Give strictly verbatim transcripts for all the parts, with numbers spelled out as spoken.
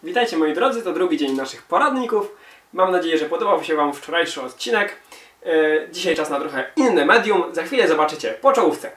Witajcie moi drodzy, to drugi dzień naszych poradników. Mam nadzieję, że podobał się Wam wczorajszy odcinek. Yy, dzisiaj czas na trochę inne medium. Za chwilę zobaczycie po czołówce.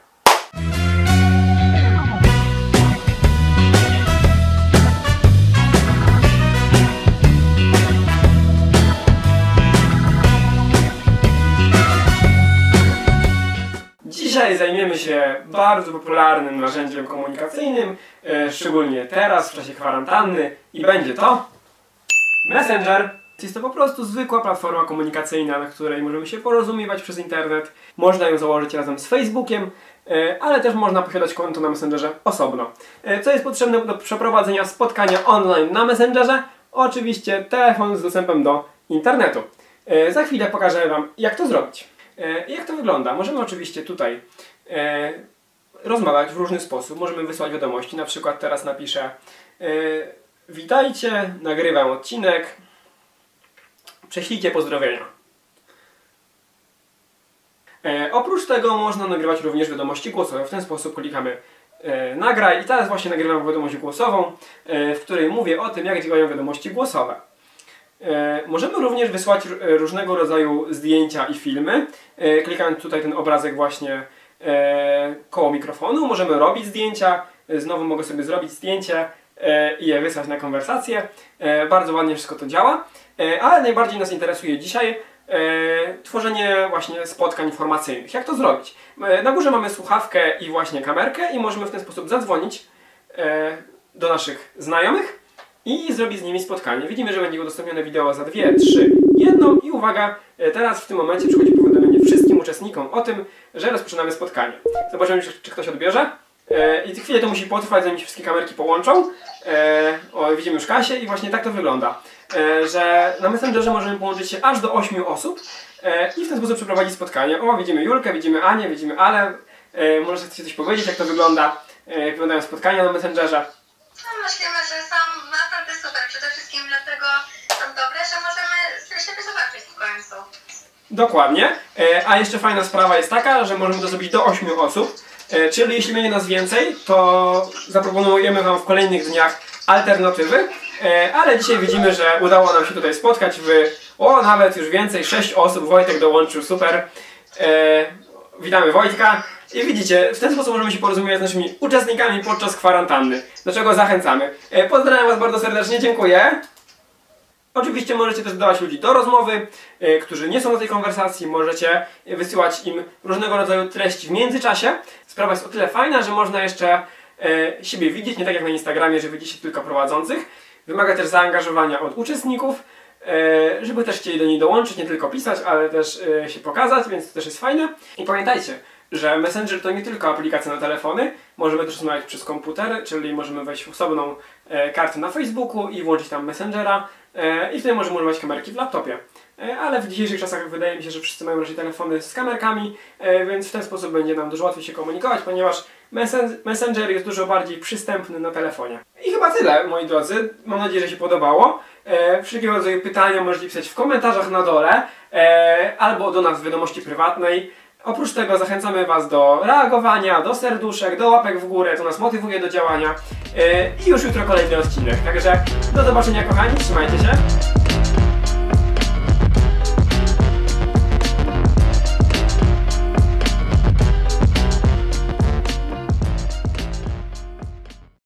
Dzisiaj zajmiemy się bardzo popularnym narzędziem komunikacyjnym, e, szczególnie teraz, w czasie kwarantanny, i będzie to Messenger. Jest to po prostu zwykła platforma komunikacyjna, na której możemy się porozumiewać przez internet. Można ją założyć razem z Facebookiem, e, ale też można posiadać konto na Messengerze osobno. E, co jest potrzebne do przeprowadzenia spotkania online na Messengerze? Oczywiście telefon z dostępem do internetu. E, za chwilę pokażę Wam, jak to zrobić. I jak to wygląda? Możemy oczywiście tutaj e, rozmawiać w różny sposób. Możemy wysłać wiadomości. Na przykład teraz napiszę e, witajcie, nagrywam odcinek, prześlijcie pozdrowienia. E, oprócz tego można nagrywać również wiadomości głosowe. W ten sposób klikamy e, nagraj i teraz właśnie nagrywam wiadomość głosową, e, w której mówię o tym, jak działają wiadomości głosowe. E, możemy również wysłać różnego rodzaju zdjęcia i filmy. E, klikając tutaj ten obrazek właśnie e, koło mikrofonu, możemy robić zdjęcia. E, znowu mogę sobie zrobić zdjęcie e, i je wysłać na konwersację. E, bardzo ładnie wszystko to działa. E, ale najbardziej nas interesuje dzisiaj e, tworzenie właśnie spotkań informacyjnych. Jak to zrobić? E, na górze mamy słuchawkę i właśnie kamerkę i możemy w ten sposób zadzwonić e, do naszych znajomych i zrobić z nimi spotkanie. Widzimy, że będzie udostępnione wideo za dwie, trzy, jedną i uwaga, teraz w tym momencie przychodzi powiadomienie wszystkim uczestnikom o tym, że rozpoczynamy spotkanie. Zobaczymy, czy, czy ktoś odbierze. E, I chwilę to musi potrwać, zanim się wszystkie kamerki połączą. E, o, widzimy już Kasię i właśnie tak to wygląda. E, że na Messengerze możemy połączyć się aż do ośmiu osób e, i w ten sposób przeprowadzić spotkanie. O, widzimy Julkę, widzimy Anię, widzimy Ale. E, może chcecie coś powiedzieć, jak to wygląda, e, jak wyglądają spotkania na Messengerze? No myślimy, że są naprawdę super, przede wszystkim dlatego są dobre, że możemy siebie zobaczyć w końcu. Dokładnie, a jeszcze fajna sprawa jest taka, że możemy to zrobić do ośmiu osób, czyli jeśli będzie nas więcej, to zaproponujemy Wam w kolejnych dniach alternatywy, ale dzisiaj widzimy, że udało nam się tutaj spotkać w, o nawet już więcej, sześć osób, Wojtek dołączył, super. Witamy Wojtka. I widzicie, w ten sposób możemy się porozumiewać z naszymi uczestnikami podczas kwarantanny, do czego zachęcamy. Pozdrawiam Was bardzo serdecznie, dziękuję. Oczywiście możecie też dodawać ludzi do rozmowy, którzy nie są na tej konwersacji, możecie wysyłać im różnego rodzaju treści w międzyczasie. Sprawa jest o tyle fajna, że można jeszcze siebie widzieć, nie tak jak na Instagramie, że widzicie tylko prowadzących. Wymaga też zaangażowania od uczestników, żeby też chcieli do niej dołączyć, nie tylko pisać, ale też się pokazać, więc to też jest fajne. I pamiętajcie, że Messenger to nie tylko aplikacja na telefony, możemy też rozmawiać przez komputery, czyli możemy wejść w osobną e, kartę na Facebooku i włączyć tam Messengera e, i wtedy możemy używać kamerki w laptopie. E, ale w dzisiejszych czasach wydaje mi się, że wszyscy mają raczej telefony z kamerkami, e, więc w ten sposób będzie nam dużo łatwiej się komunikować, ponieważ Messenger jest dużo bardziej przystępny na telefonie. I chyba tyle, moi drodzy. Mam nadzieję, że się podobało. E, wszelkiego rodzaju pytania możecie pisać w komentarzach na dole e, albo do nas w wiadomości prywatnej. Oprócz tego zachęcamy Was do reagowania, do serduszek, do łapek w górę, to nas motywuje do działania. Yy, I już jutro kolejny odcinek. Także do zobaczenia kochani, trzymajcie się.